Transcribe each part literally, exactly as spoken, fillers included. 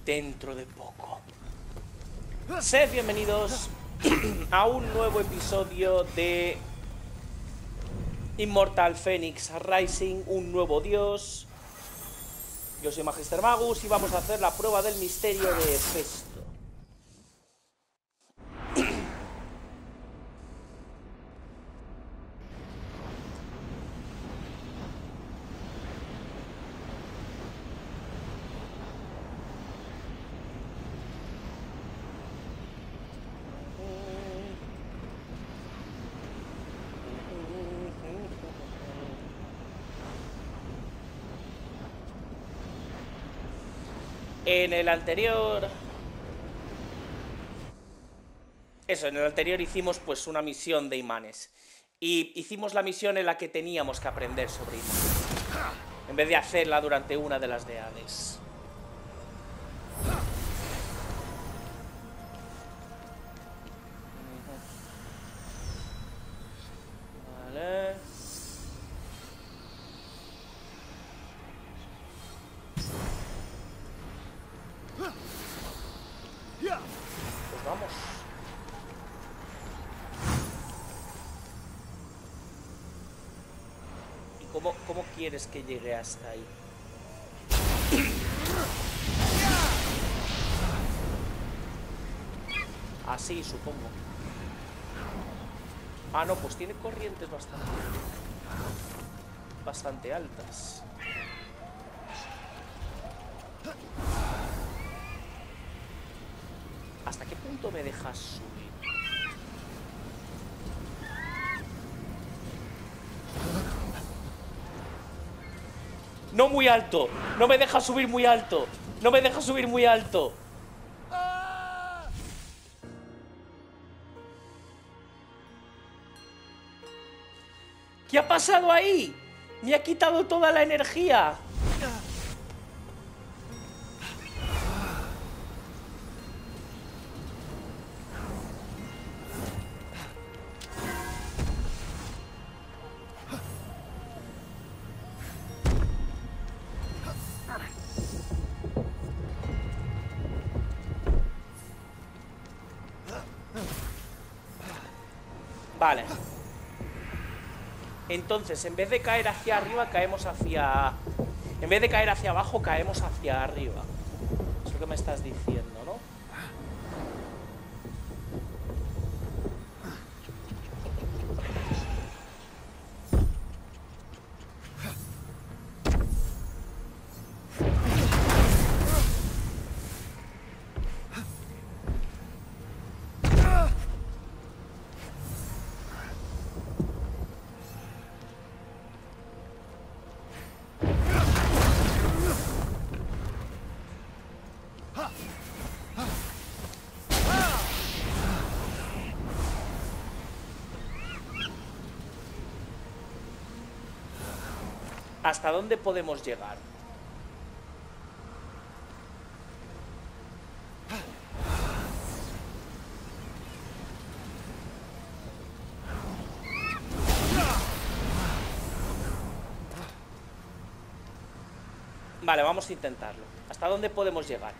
dentro de poco. Sed bienvenidos a un nuevo episodio de Immortal Phoenix Rising, un nuevo dios. Yo soy Magister Magus y vamos a hacer la prueba del misterio de Hefesto. En el anterior... Eso, en el anterior hicimos pues una misión de imanes. Y hicimos la misión en la que teníamos que aprender sobre imanes, en vez de hacerla durante una de las de Hades. Vale... Pues vamos. ¿Y cómo, cómo quieres que llegue hasta ahí? Así, supongo. Ah, no, pues tiene corrientes bastante... bastante altas. ¿Hasta qué punto me dejas subir? No muy alto. No me deja subir muy alto. No me deja subir muy alto. ¿Qué ha pasado ahí? Me ha quitado toda la energía. Vale. Entonces, en vez de caer hacia arriba, caemos hacia... En vez de caer hacia abajo, caemos hacia arriba. Es lo que me estás diciendo, ¿no? ¿Hasta dónde podemos llegar? Vale, vamos a intentarlo. ¿Hasta dónde podemos llegar?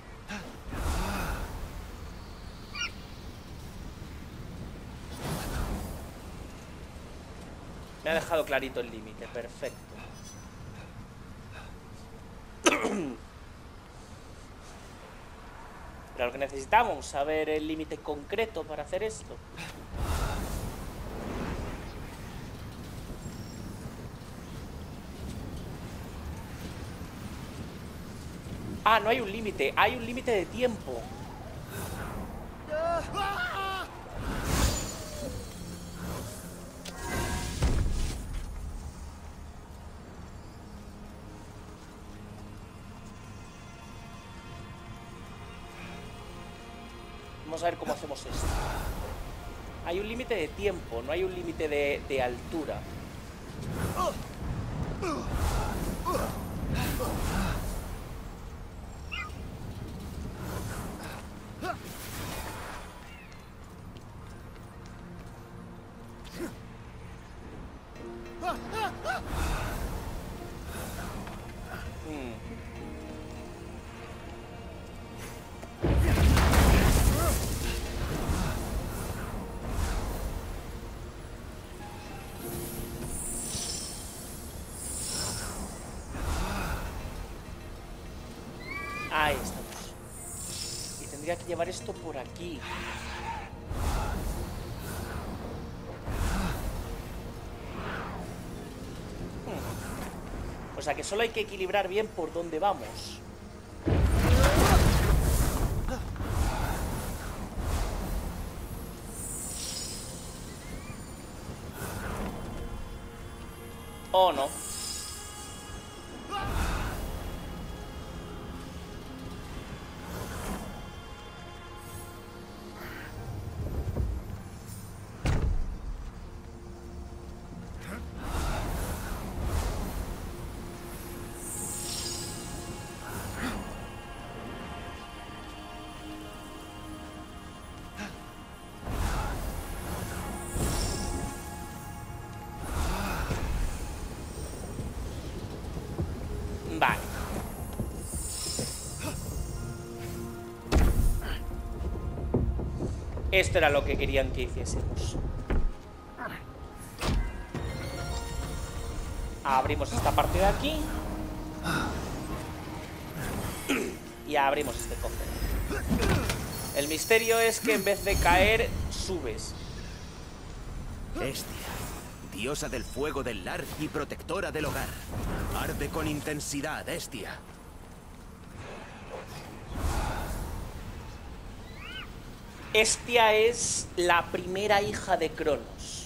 Me ha dejado clarito el límite, perfecto. Pero lo que necesitamos, saber el límite concreto para hacer esto. Ah, no hay un límite, hay un límite de tiempo. Vamos a ver cómo hacemos esto. Hay un límite de tiempo, no hay un límite de, de altura. tendría que llevar esto por aquí. Hmm. O sea que solo hay que equilibrar bien por dónde vamos. Oh, no. Vale. Esto era lo que querían que hiciésemos. Abrimos esta parte de aquí. Y abrimos este cofre. El misterio es que en vez de caer, subes. Hestia, diosa del fuego del lar y protectora del hogar. Arde con intensidad, Hestia. Hestia es la primera hija de Cronos.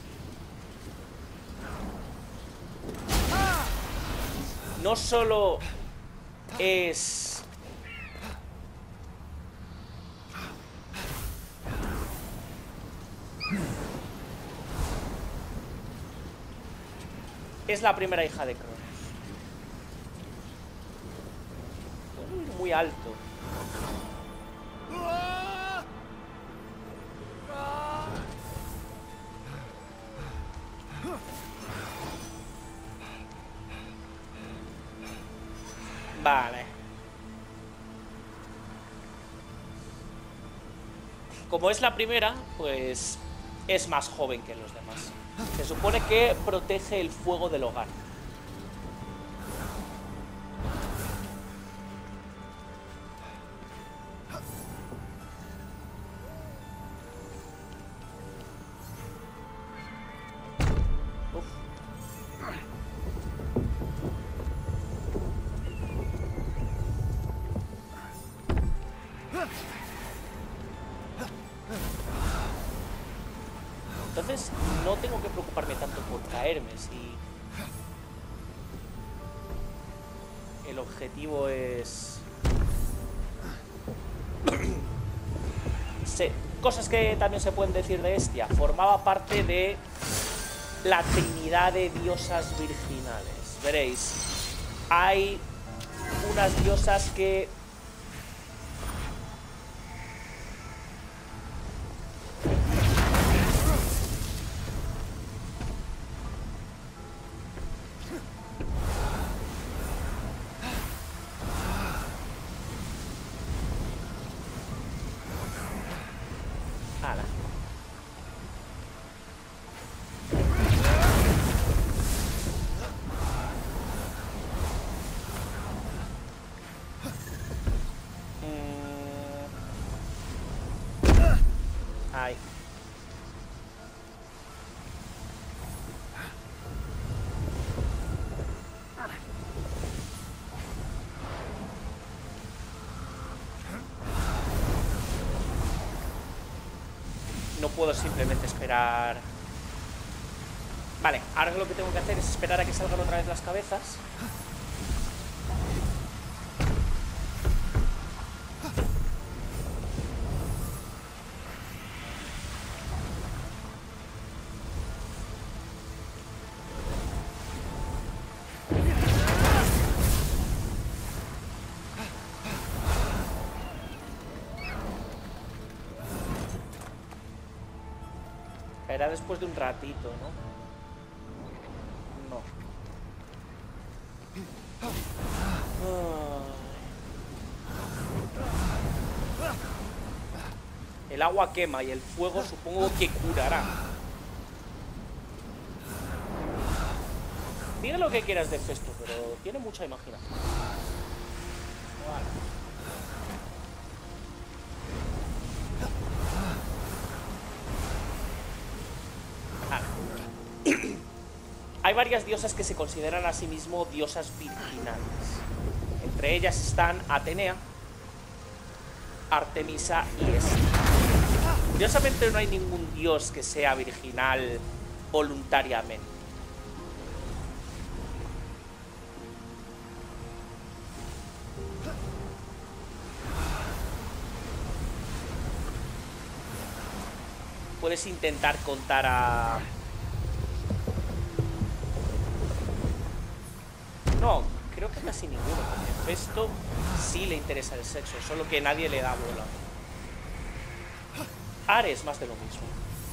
No solo es... Es la primera hija de Cronos. Puedo ir muy alto. Vale. Como es la primera, pues es más joven que los demás. Se supone que protege el fuego del hogar. Uf. Entonces no tengo que preocuparme tanto por caerme si el objetivo es... Sí, cosas que también se pueden decir de Hestia. Formaba parte de la trinidad de diosas virginales. Veréis, hay unas diosas que... Ala. Ay. No puedo simplemente esperar. Vale, ahora lo que tengo que hacer es esperar a que salgan otra vez las cabezas. Caerá después de un ratito, ¿no? No. El agua quema y el fuego supongo que curará. Diga lo que quieras de Festo, pero tiene mucha imaginación. Vale. hay varias diosas que se consideran a sí mismo diosas virginales. Entre ellas están Atenea, Artemisa y Hestia. Curiosamente no hay ningún dios que sea virginal voluntariamente. Puedes intentar contar a... No, creo que casi ninguno, porque a Festo sí le interesa el sexo, solo que nadie le da bola. Ares, más de lo mismo.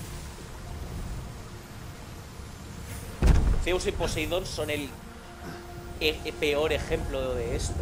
Zeus y Poseidón son el, el, el peor ejemplo de esto.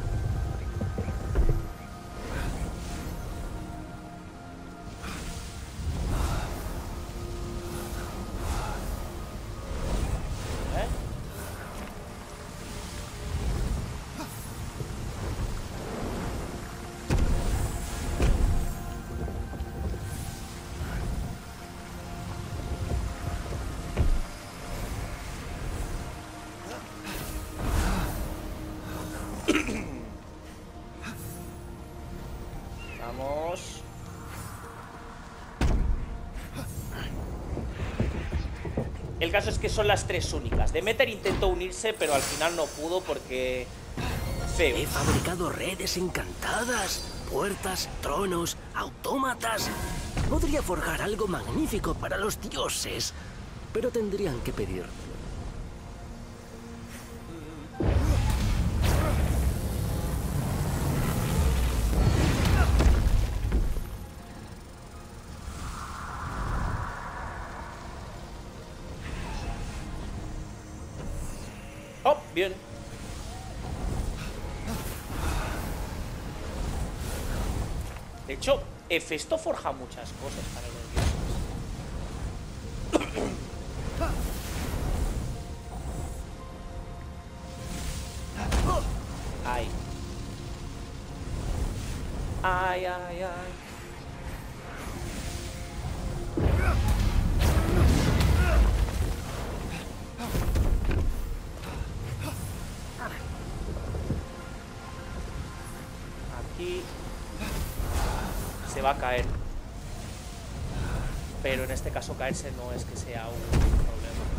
El caso es que son las tres únicas. Demeter intentó unirse, pero al final no pudo porque... Zeus. He fabricado redes encantadas, puertas, tronos, autómatas. Podría forjar algo magnífico para los dioses, pero tendrían que pedirlo. Oh, bien. De hecho, Hefesto forja muchas cosas para los dioses. Ay. Ay, ay, ay. Aquí se va a caer, pero en este caso caerse no es que sea un problema.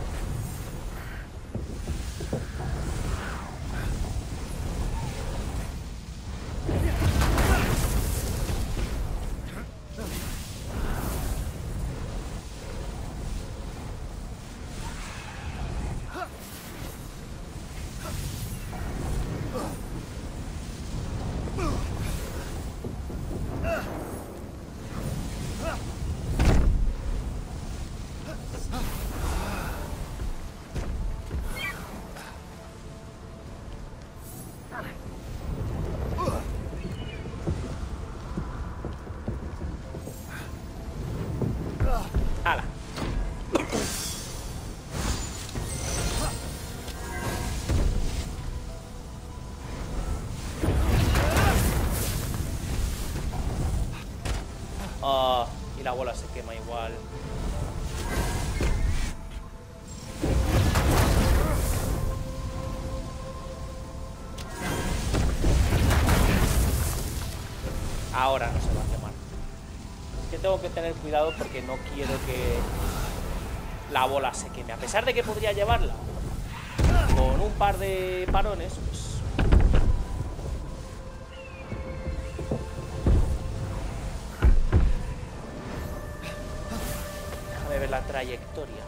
¡Hala! Ah, y la bola se quema igual. Ahora no se va a quemar. Es que tengo que tener cuidado porque no quiero que la bola se queme. A pesar de que podría llevarla con un par de parones, pues... Déjame ver la trayectoria.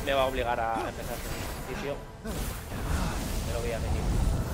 me va a obligar a empezar a hacer ejercicio. Me lo voy a venir.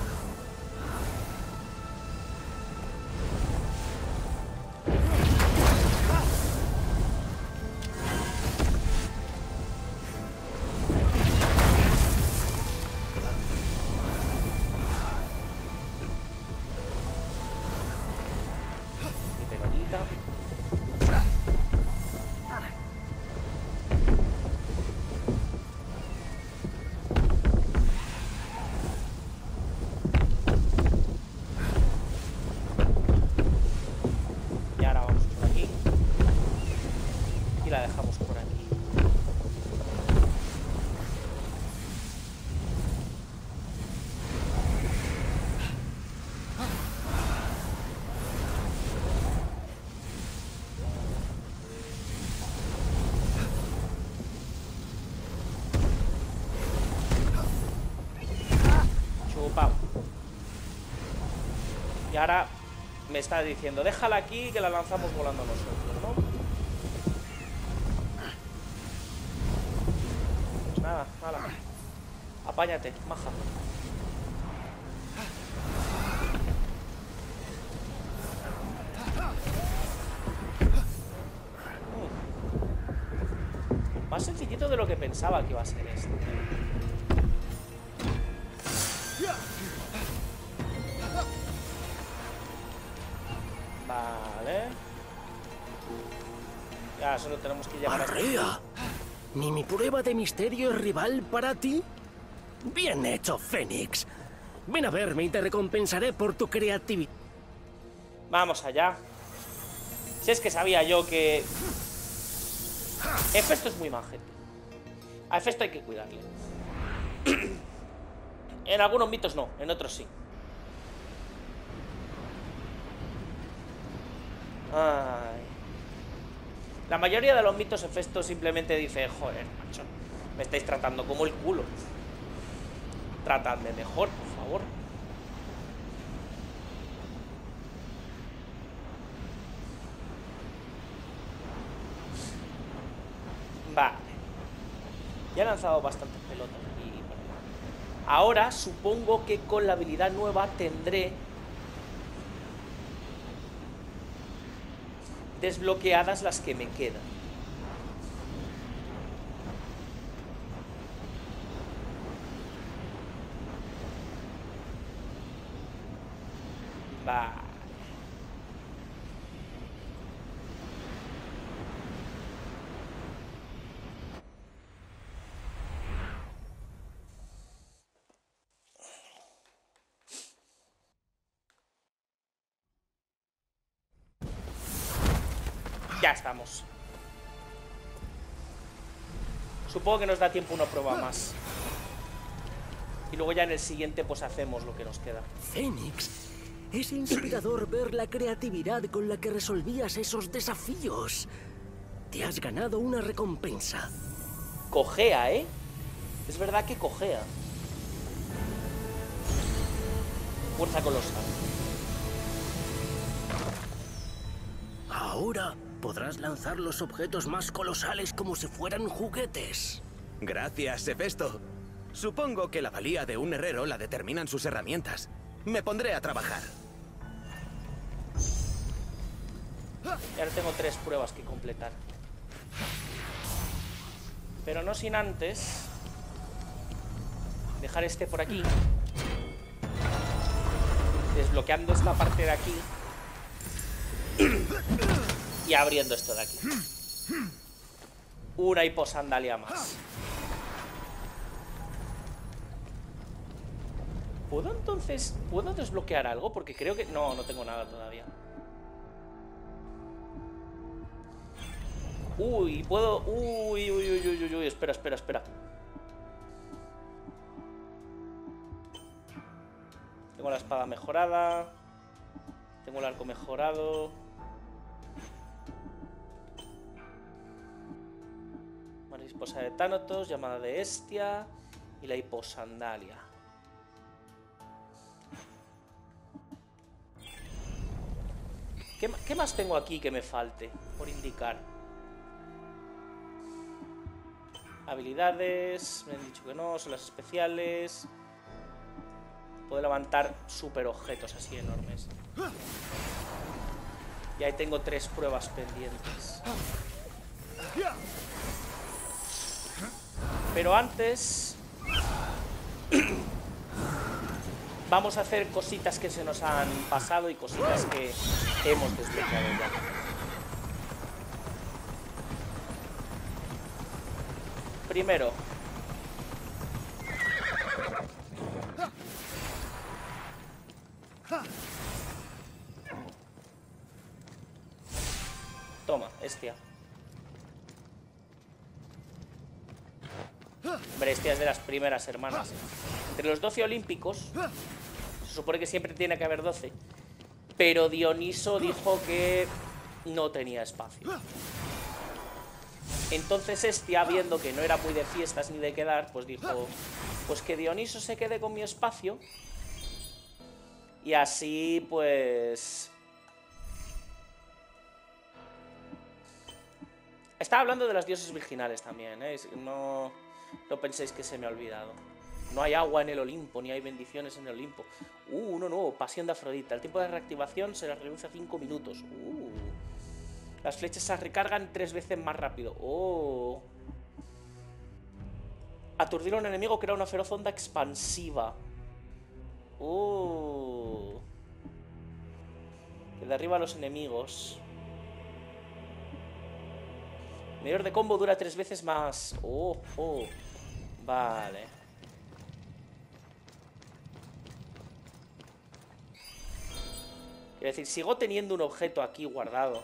Y ahora me está diciendo, déjala aquí que la lanzamos volando nosotros, ¿no? Pues nada, nada. Apáñate, maja. Mm. Más sencillito de lo que pensaba que iba a ser esto. Vale. Ya, solo tenemos que llegar a... ¡Arrea! ¿Ni mi prueba de misterio es rival para ti? Bien hecho, Fénix. Ven a verme y te recompensaré por tu creatividad. Vamos allá. Si es que sabía yo que... Hefesto es muy majete. A Hefesto hay que cuidarle. En algunos mitos no, en otros sí. Ay. La mayoría de los mitos Hefesto simplemente dice, joder, macho, me estáis tratando como el culo. Tratadme mejor, por favor. Vale. Ya he lanzado bastantes pelotas aquí. Ahora supongo que con la habilidad nueva tendré desbloqueadas las que me quedan. Vale. Ya estamos. Supongo que nos da tiempo una prueba más. Y luego ya en el siguiente pues hacemos lo que nos queda. Fénix, es inspirador ver la creatividad con la que resolvías esos desafíos. Te has ganado una recompensa. Cojea, ¿eh? Es verdad que cojea. Fuerza colosal. Ahora podrás lanzar los objetos más colosales como si fueran juguetes. Gracias, Hefesto. Supongo que la valía de un herrero la determinan sus herramientas. Me pondré a trabajar. Y ahora tengo tres pruebas que completar. Pero no sin antes dejar este por aquí, desbloqueando esta parte de aquí y abriendo esto de aquí. Una hiposandalia más. ¿Puedo entonces... ¿Puedo desbloquear algo? Porque creo que... No, no tengo nada todavía. Uy, puedo... Uy, uy, uy, uy, uy, uy. Espera, espera, espera. Tengo la espada mejorada. Tengo el arco mejorado. Mariposa de Tánatos, llamada de Hestia y la hiposandalia. ¿Qué, ¿Qué más tengo aquí que me falte por indicar? Habilidades, me han dicho que no, son las especiales. Puedo levantar super objetos así enormes. Y ahí tengo tres pruebas pendientes. Pero antes vamos a hacer cositas que se nos han pasado y cositas que hemos desbloqueado ya. Primero, toma, Estia. Hombre, Estia es de las primeras hermanas. Entre los doce olímpicos, se supone que siempre tiene que haber doce, pero Dioniso dijo que no tenía espacio. Entonces Estia, viendo que no era muy de fiestas ni de quedar, pues dijo, pues que Dioniso se quede con mi espacio. Y así, pues... Estaba hablando de las dioses virginales también, ¿eh? No, no penséis que se me ha olvidado. No hay agua en el Olimpo, ni hay bendiciones en el Olimpo. Uh, uno nuevo, pasión de Afrodita. El tiempo de reactivación se reduce a cinco minutos. Uh. Las flechas se recargan tres veces más rápido. Oh. Aturdir a un enemigo crea una feroz onda expansiva. Oh. Que derriba a los enemigos. Medidor de combo dura tres veces más. Oh, oh. Vale. Quiero decir, sigo teniendo un objeto aquí guardado.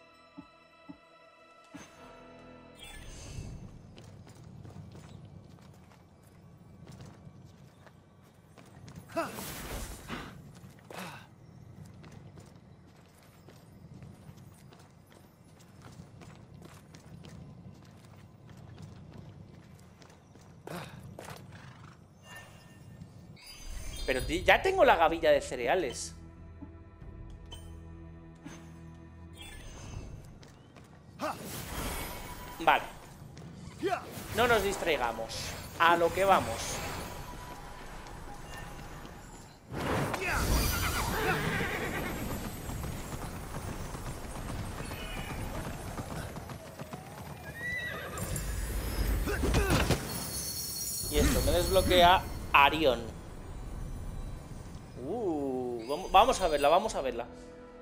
Pero ya tengo la gavilla de cereales. Vale. No nos distraigamos. A lo que vamos. Y esto me desbloquea Arión. Uh, vamos a verla, vamos a verla.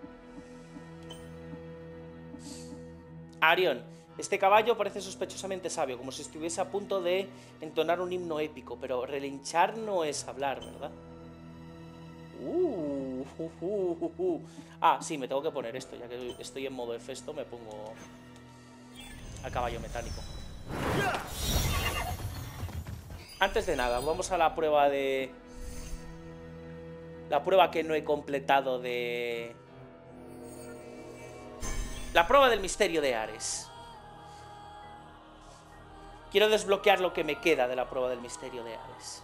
Arión. Este caballo parece sospechosamente sabio, como si estuviese a punto de entonar un himno épico, pero relinchar no es hablar, ¿verdad? Uh, uh, uh, uh, uh. Ah, sí, me tengo que poner esto, ya que estoy en modo Hefesto, me pongo a caballo metálico. Antes de nada, vamos a la prueba de... La prueba que no he completado de... La prueba del misterio de Ares. Quiero desbloquear lo que me queda de la prueba del misterio de Ares.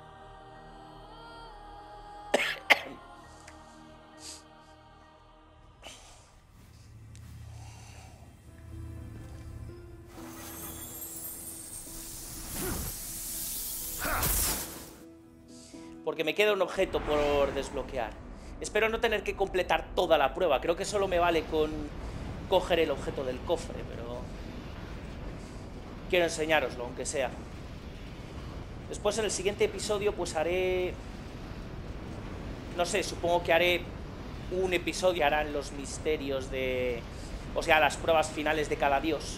Porque me queda un objeto por desbloquear. Espero no tener que completar toda la prueba. Creo que solo me vale con coger el objeto del cofre, pero... Quiero enseñároslo, aunque sea. Después en el siguiente episodio pues haré... No sé, supongo que haré un episodio, harán los misterios de... O sea, las pruebas finales de cada dios.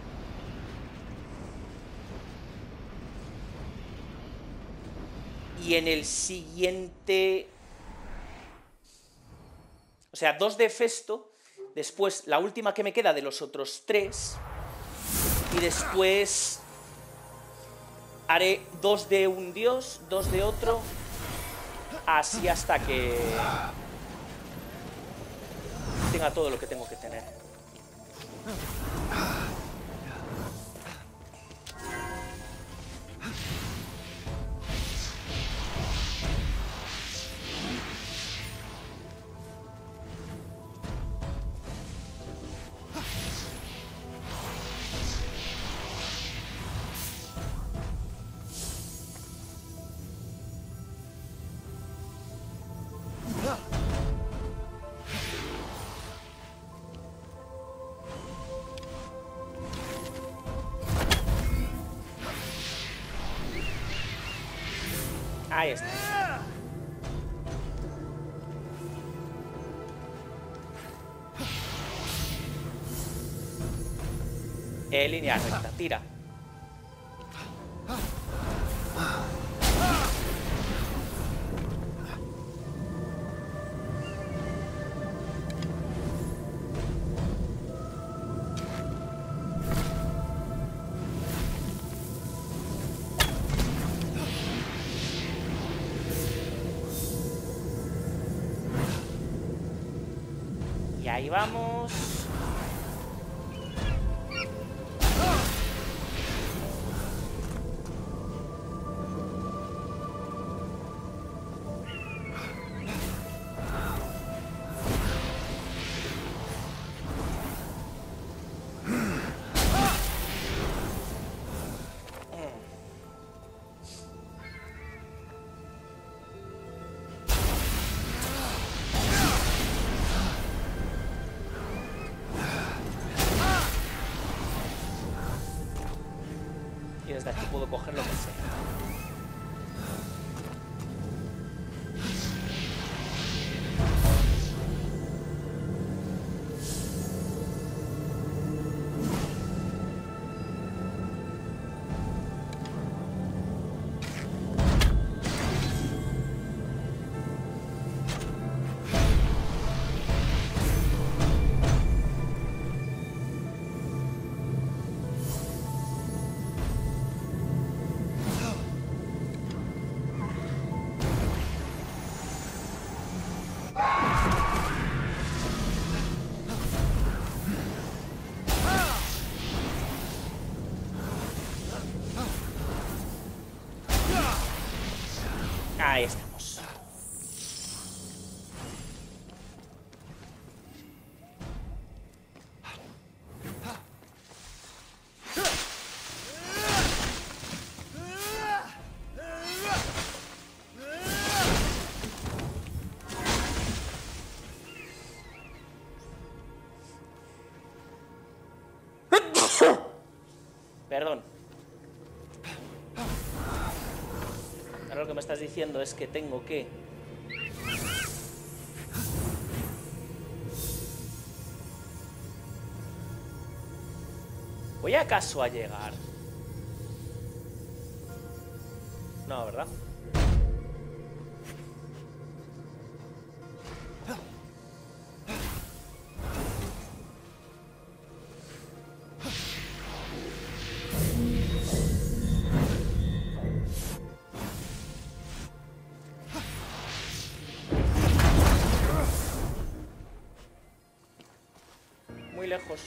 Y en el siguiente... O sea, dos de Hefesto. Después, la última que me queda de los otros tres. Y después... Haré dos de un dios, dos de otro. Así hasta que... tenga todo lo que tengo que tener. Ahí está. Eh, línea recta, tira. Y ahí vamos. Y desde aquí puedo coger lo que sea. Ahí estamos. Perdón. Ahora lo que me estás diciendo es que tengo que... ¿Voy acaso a llegar? No, ¿verdad? Muy lejos.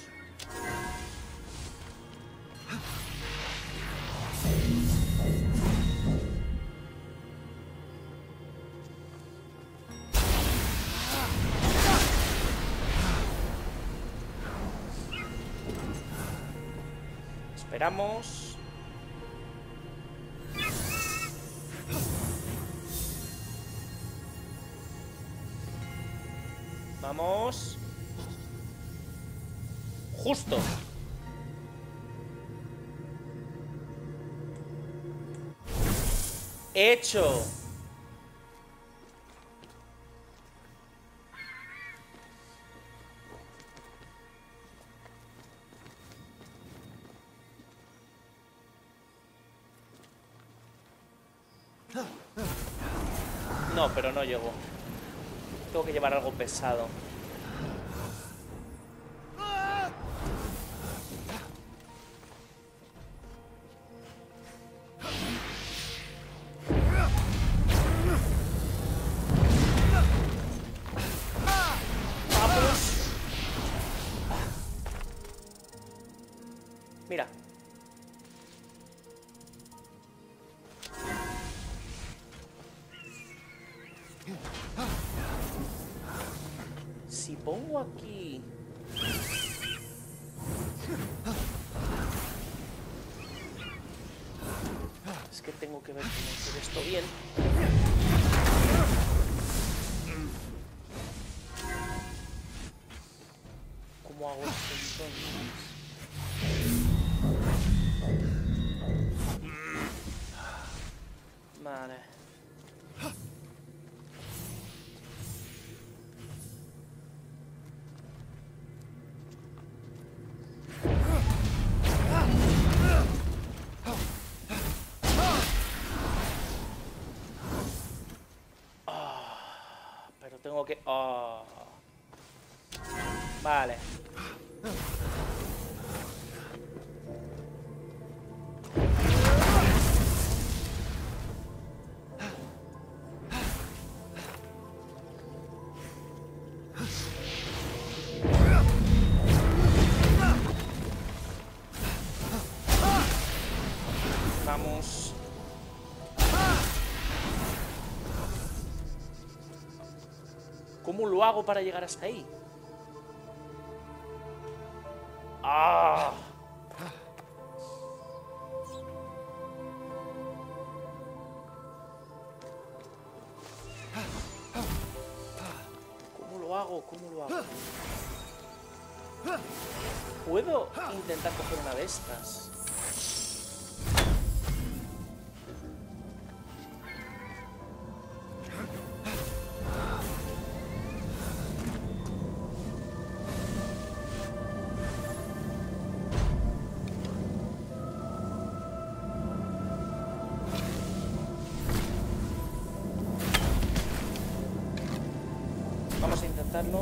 Esperamos. Vamos. Justo. Hecho. No, pero no llego. Tengo que llevar algo pesado. Mira. Si pongo aquí... Es que tengo que ver cómo hacer esto bien. ¿Cómo hago esto entonces? Vale. Tengo que... Oh. Vale. Vamos. ¿Cómo lo hago para llegar hasta ahí? ¡Ah! ¿Cómo lo hago? ¿Cómo lo hago? ¿Puedo intentar coger una de estas? Vamos a intentarlo.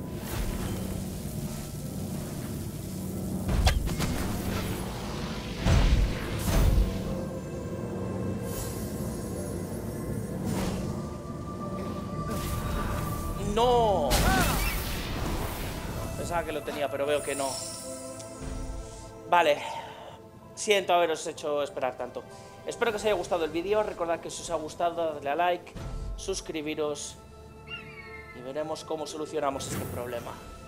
¡No! Pensaba que lo tenía, pero veo que no. Vale. Siento haberos hecho esperar tanto. Espero que os haya gustado el vídeo. Recordad que si os ha gustado, dadle a like, suscribiros y veremos cómo solucionamos este problema.